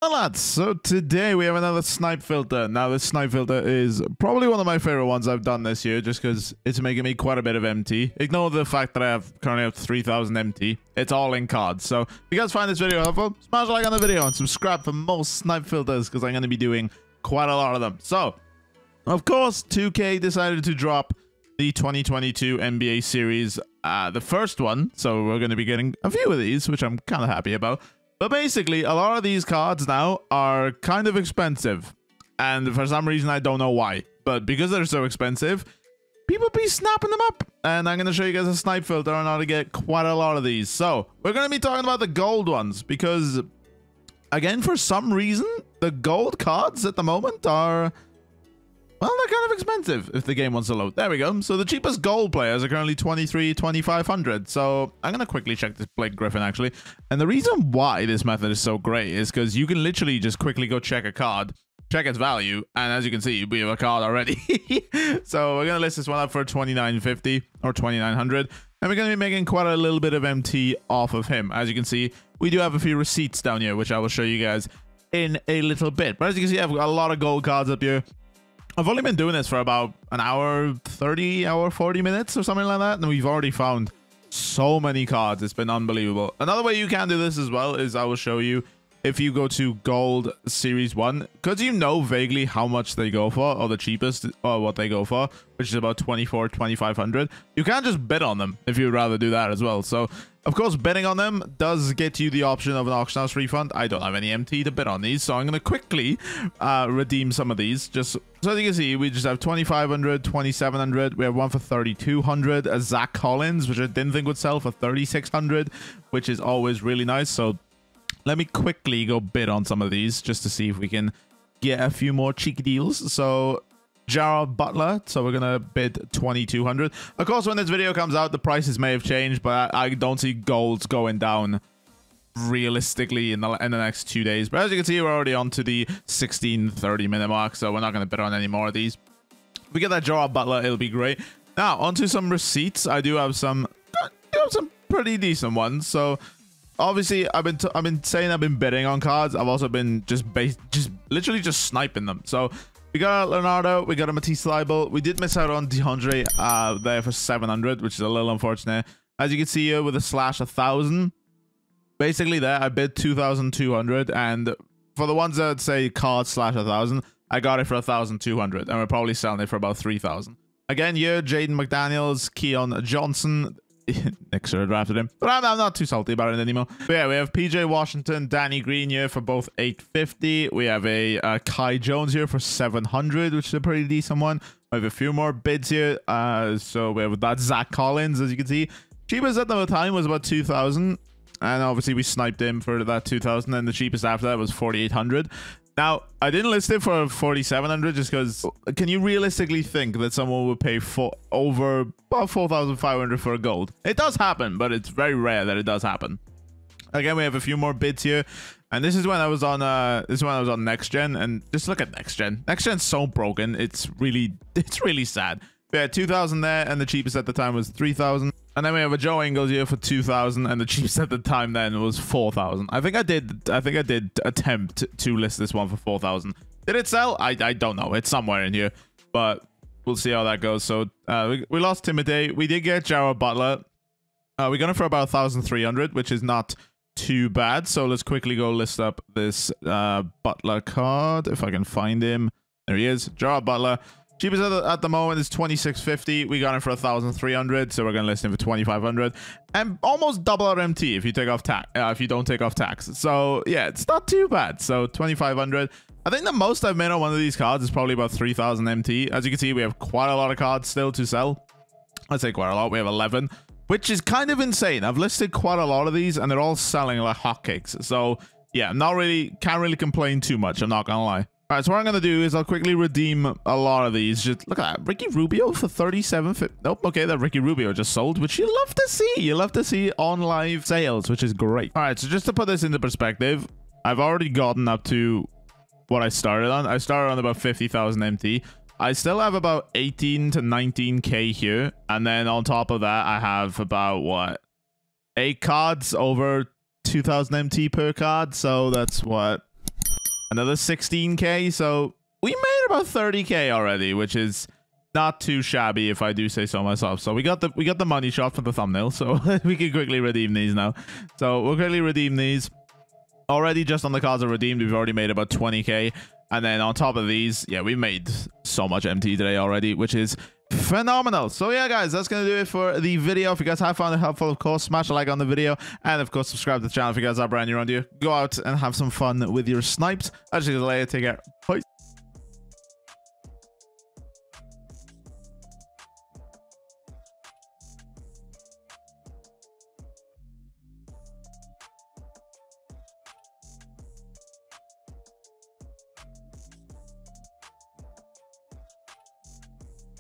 Well, lads, so today we have another snipe filter. Now, this snipe filter is probably one of my favorite ones I've done this year, just because it's making me quite a bit of MT. Ignore the fact that I currently have 3,000 MT. It's all in cards. So, if you guys find this video helpful, smash a like on the video and subscribe for more snipe filters, because I'm going to be doing quite a lot of them. So, of course, 2K decided to drop the 2022 NBA series, the first one. So, we're going to be getting a few of these, which I'm kind of happy about. But basically, a lot of these cards now are kind of expensive. And for some reason, I don't know why. But because they're so expensive, people be snapping them up. And I'm going to show you guys a snipe filter on how to get quite a lot of these. So, we're going to be talking about the gold ones. Because, again, for some reason, the gold cards at the moment are... well, they're kind of expensive if the game wants to load. There we go. So the cheapest gold players are currently 2,500. So I'm going to quickly check this Blake Griffin, actually. And the reason why this method is so great is because you can literally just quickly go check a card, check its value, and as you can see, we have a card already. So we're going to list this one up for 2,950 or 2,900. And we're going to be making quite a little bit of MT off of him. As you can see, we do have a few receipts down here, which I will show you guys in a little bit. But as you can see, I've got a lot of gold cards up here. I've only been doing this for about an hour 30, hour 40 minutes or something like that. And we've already found so many cards. It's been unbelievable. Another way you can do this as well is I will show you if you go to Gold Series 1, because you know vaguely how much they go for, or the cheapest, or what they go for, which is about 2,500. You can just bid on them if you'd rather do that as well. So, of course, bidding on them does get you the option of an auction house refund. I don't have any MT to bid on these, so I'm going to quickly redeem some of these. Just so as you can see, we just have 2,500, 2,700. We have one for 3,200. A Zach Collins, which I didn't think would sell for 3,600, which is always really nice. So let me quickly go bid on some of these just to see if we can get a few more cheeky deals. So Jared Butler, so we're gonna bid 2,200. Of course, when this video comes out, the prices may have changed, but I don't see golds going down realistically in the next 2 days. But as you can see, we're already on to the 16:30 minute mark, so we're not gonna bid on any more of these. If we get that Jared Butler, it'll be great. Now, onto some receipts. I do have some pretty decent ones. So obviously, I've been saying I've been bidding on cards. I've also been literally just sniping them. So we got a Leonardo, we got a Matisse Thybulle. We did miss out on DeAndre there for 700, which is a little unfortunate. As you can see here with a slash 1,000, basically there I bid 2,200, and for the ones that say card slash 1,000, I got it for 1,200, and we're probably selling it for about 3,000. Again, here Jaden McDaniels, Keon Johnson. Nick should have drafted him, but I'm not too salty about it anymore. But yeah, we have PJ Washington, Danny Green here for both 850. We have a Kai Jones here for 700, which is a pretty decent one. We have a few more bids here. So we have that Zach Collins, as you can see. Cheapest at the time was about 2,000, and obviously we sniped him for that 2,000. And the cheapest after that was 4,800. Now, I didn't list it for 4,700 just because, can you realistically think that someone would pay over about 4,500 for a gold? It does happen, but it's very rare that it does happen. Again, we have a few more bids here, and this is when I was on Next Gen, and just look at Next Gen. Next Gen's so broken, it's really sad. We had 2,000 there, and the cheapest at the time was 3,000. And then we have a Joe Ingles here for 2,000, and the cheapest at the time then was 4,000. I think I did attempt to list this one for 4,000. Did it sell? I don't know. It's somewhere in here, but we'll see how that goes. So we lost Timothy. We did get Jared Butler. We got him for about 1,300, which is not too bad. So let's quickly go list up this Butler card if I can find him. There he is, Jared Butler. Cheapest at the moment is 2,650. We got him for 1,300, so we're gonna list him for 2,500, and almost double our MT if you take off tax. If you don't take off tax, so yeah, it's not too bad. So 2,500. I think the most I've made on one of these cards is probably about 3,000 MT. As you can see, we have quite a lot of cards still to sell. I'd say quite a lot. We have 11, which is kind of insane. I've listed quite a lot of these, and they're all selling like hotcakes. So yeah, can't really complain too much. I'm not gonna lie. All right, so what I'm going to do is I'll quickly redeem a lot of these. Just look at that. Ricky Rubio for 37.50. Nope, okay, that Ricky Rubio just sold, which you love to see. You love to see on live sales, which is great. All right, so just to put this into perspective, I've already gotten up to what I started on. I started on about 50,000 MT. I still have about 18 to 19K here. And then on top of that, I have about, what, 8 cards over 2,000 MT per card. So that's what... another 16k. So we made about 30k already, which is not too shabby if I do say so myself. So we got the money shot for the thumbnail, so we can quickly redeem these now. So we'll quickly redeem these. Already just on the cards are redeemed, we've already made about 20k. And then on top of these, yeah, we made so much MT today already, which is phenomenal. So yeah, guys, that's gonna do it for the video. If you guys have found it helpful, of course, smash a like on the video, and of course subscribe to the channel if you guys are brand new around here. Go out and have some fun with your snipes. I'll see you later. Take care. Bye.